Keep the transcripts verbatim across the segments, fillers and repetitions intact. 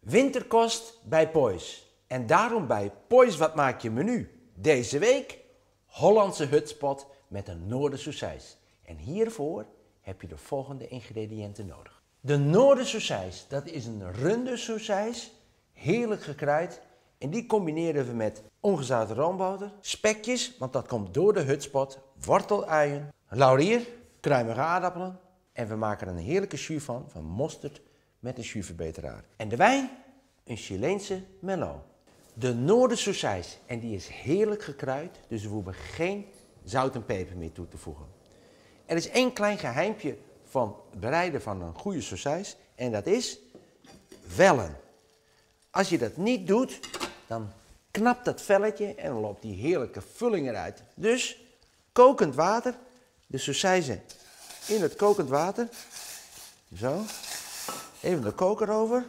Winterkost bij Poys. En daarom bij Poys Wat Maak Je Menu. Deze week Hollandse hutspot met een noordersausijs. En hiervoor heb je de volgende ingrediënten nodig. De noordersausijs, dat is een rundersausijs, heerlijk gekruid. En die combineren we met ongezouten roomboter, spekjes, want dat komt door de hutspot, worteluien, laurier, kruimige aardappelen. En we maken er een heerlijke jus van, van mosterd met een jusverbeteraar. En de wijn, een Chileense Merlot. De noordersausijs, en die is heerlijk gekruid, dus we hoeven geen zout en peper meer toe te voegen. Er is één klein geheimpje van het bereiden van een goede sausijs, en dat is vellen. Als je dat niet doet, dan knapt dat velletje en dan loopt die heerlijke vulling eruit. Dus kokend water, de sausijzen in het kokend water. Zo. Even de koker over.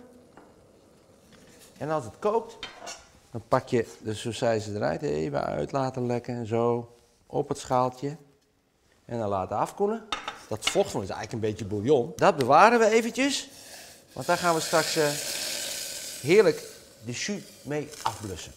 En als het kookt, dan pak je de sausijzen eruit, even uit laten lekken, zo, op het schaaltje. En dan laten afkoelen. Dat vocht is eigenlijk een beetje bouillon. Dat bewaren we eventjes, want daar gaan we straks uh, heerlijk de jus mee afblussen.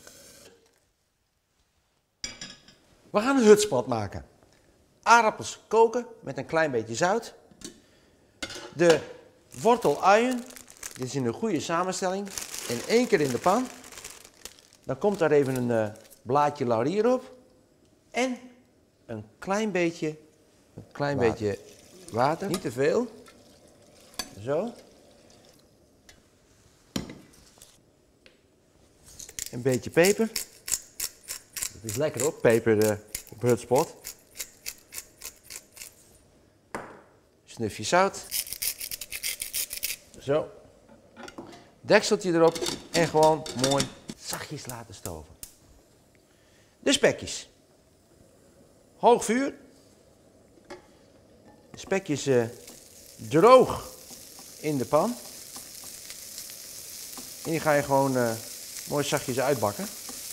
We gaan een hutspot maken. Aardappels koken met een klein beetje zout. De worteluien, dit is in een goede samenstelling, in één keer in de pan. Dan komt daar even een uh, blaadje laurier op. En een klein beetje, een klein water. beetje water, niet te veel. Zo. Een beetje peper. Dat is lekker op, peper uh, op hutspot. Snufje zout. Zo. Dekseltje erop en gewoon mooi zachtjes laten stoven. De spekjes. Hoog vuur. De spekjes uh, droog in de pan. En die ga je gewoon uh, mooi zachtjes uitbakken.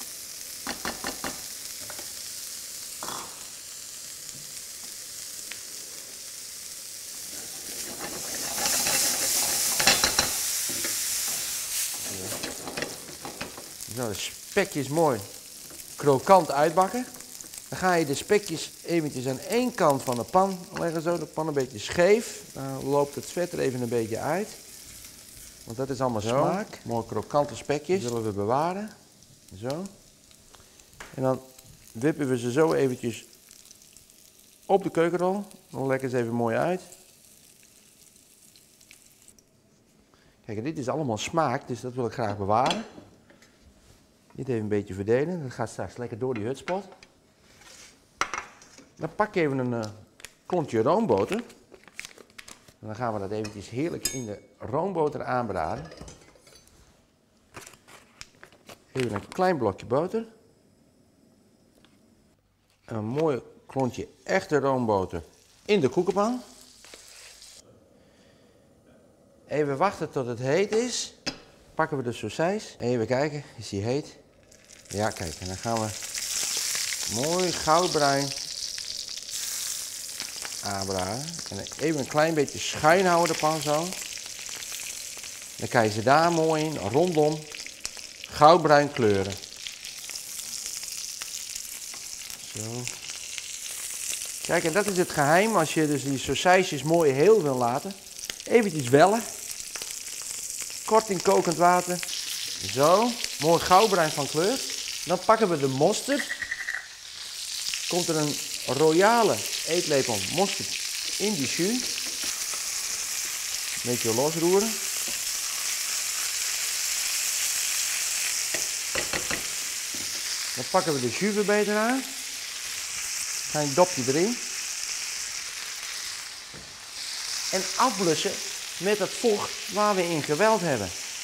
Zo, de spekjes mooi krokant uitbakken. Dan ga je de spekjes eventjes aan één kant van de pan leggen, zo de pan een beetje scheef. Dan loopt het vet er even een beetje uit. Want dat is allemaal zo. Smaak. Mooi krokante spekjes. Die zullen we bewaren. Zo. En dan wippen we ze zo eventjes op de keukenrol. Dan lekken ze even mooi uit. Kijk, dit is allemaal smaak, dus dat wil ik graag bewaren. Dit even een beetje verdelen. Dat gaat straks lekker door die hutspot. Dan pak ik even een uh, klontje roomboter. En dan gaan we dat eventjes heerlijk in de roomboter aanbraden. Even een klein blokje boter. En een mooi klontje echte roomboter in de koekenpan. Even wachten tot het heet is. Pakken we de sausijs. Even kijken, is die heet? Ja, kijk, en dan gaan we mooi goudbruin aanbraden. En even een klein beetje schuin houden de pan zo. Dan kan je ze daar mooi in, rondom, goudbruin kleuren. Zo. Kijk, en dat is het geheim als je dus die sausijsjes mooi heel wil laten. Eventjes wellen. Kort in kokend water. Zo, mooi goudbruin van kleur. Dan pakken we de mosterd. Komt er een royale eetlepel mosterd in die jus. Een beetje losroeren. Dan pakken we de jusverbeteraar. Een dopje erin. En afblussen met het vocht waar we in geweld hebben.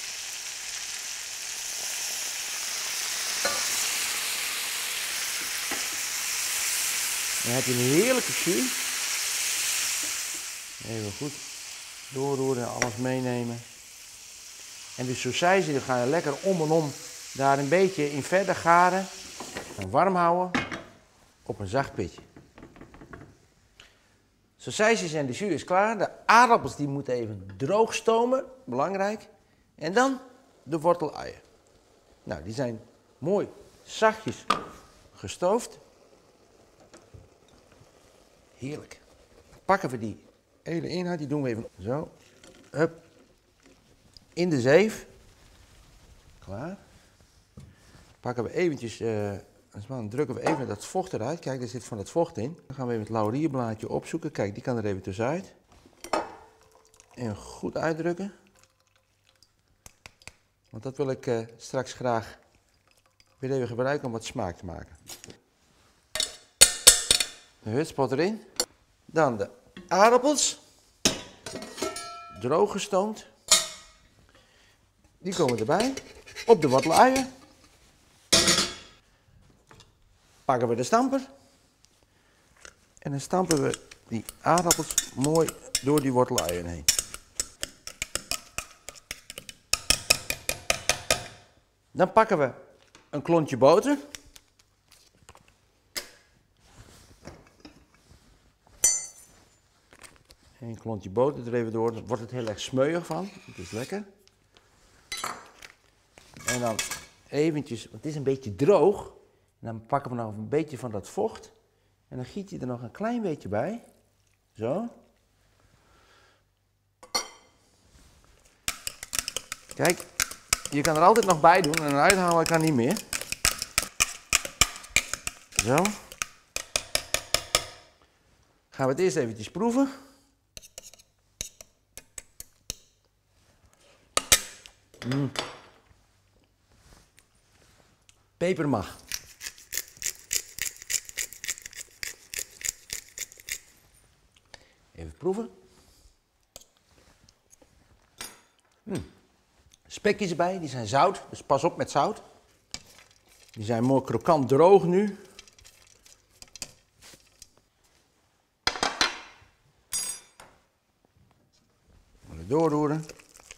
Dan heb je een heerlijke jus. Even goed doorroeren, alles meenemen. En de sausijzen die gaan lekker om en om daar een beetje in verder garen. En warm houden op een zacht pitje. Sausijsjes en de jus is klaar. De aardappels die moeten even droog stomen, belangrijk. En dan de worteluien. Nou, die zijn mooi zachtjes gestoofd. Heerlijk. Dan pakken we die hele inhoud, die doen we even zo. Hup. In de zeef. Klaar. Pakken we eventjes, uh, dan drukken we even dat vocht eruit. Kijk, er zit van dat vocht in. Dan gaan we even het laurierblaadje opzoeken. Kijk, die kan er even tussenuit. En goed uitdrukken. Want dat wil ik uh, straks graag weer even gebruiken om wat smaak te maken. De hutspot erin. Dan de aardappels. Droog gestoomd. Die komen erbij. Op de worteluien. Pakken we de stamper. En dan stampen we die aardappels mooi door die worteluien heen. Dan pakken we een klontje boter. Een klontje boter er even door, dan wordt het heel erg smeuig van. Het is lekker. En dan eventjes, want het is een beetje droog. En dan pakken we nog een beetje van dat vocht. En dan giet je er nog een klein beetje bij. Zo. Kijk, je kan er altijd nog bij doen en uithalen kan niet meer. Zo. Gaan we het eerst eventjes proeven. Mm. Peper mag. Even proeven. Mm. Spekjes erbij, die zijn zout, dus pas op met zout. Die zijn mooi krokant droog nu. Even doorroeren.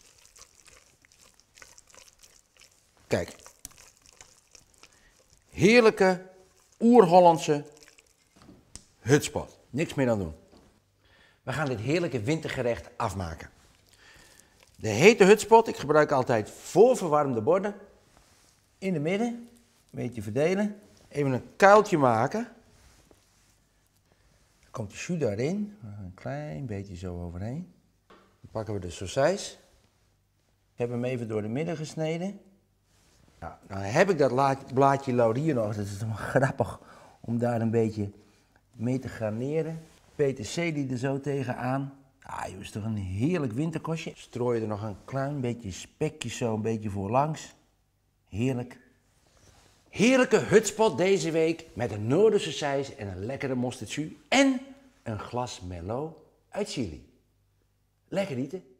Kijk. Heerlijke, oer-Hollandse hutspot. Niks meer aan doen. We gaan dit heerlijke wintergerecht afmaken. De hete hutspot, ik gebruik altijd voorverwarmde borden. In de midden, een beetje verdelen. Even een kuiltje maken. Dan komt de jus daarin, een klein beetje zo overheen. Dan pakken we de sausijs. Ik heb hem even door de midden gesneden. Nou, nou heb ik dat blaadje laurier nog, dat is toch grappig om daar een beetje mee te garneren. Peterselie er zo tegenaan. Ah, joh, is toch een heerlijk winterkostje. Strooi je er nog een klein beetje spekjes zo een beetje voorlangs. Heerlijk. Heerlijke hutspot deze week met een noordersausijs en een lekkere mosterdjus en een glas Merlot uit Chili. Lekker eten.